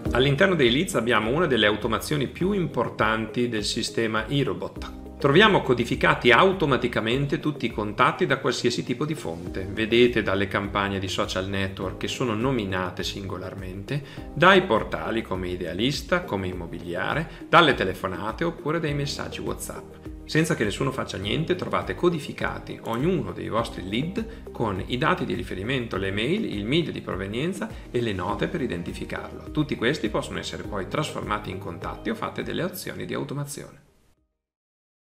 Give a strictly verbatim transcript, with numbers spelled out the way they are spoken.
All'interno dei leads abbiamo una delle automazioni più importanti del sistema iRobot. Troviamo codificati automaticamente tutti i contatti da qualsiasi tipo di fonte. Vedete dalle campagne di social network che sono nominate singolarmente, dai portali come Idealista, come Immobiliare, dalle telefonate oppure dai messaggi WhatsApp. Senza che nessuno faccia niente, trovate codificati ognuno dei vostri lead con i dati di riferimento, le mail, il media di provenienza e le note per identificarlo. Tutti questi possono essere poi trasformati in contatti o fatte delle azioni di automazione.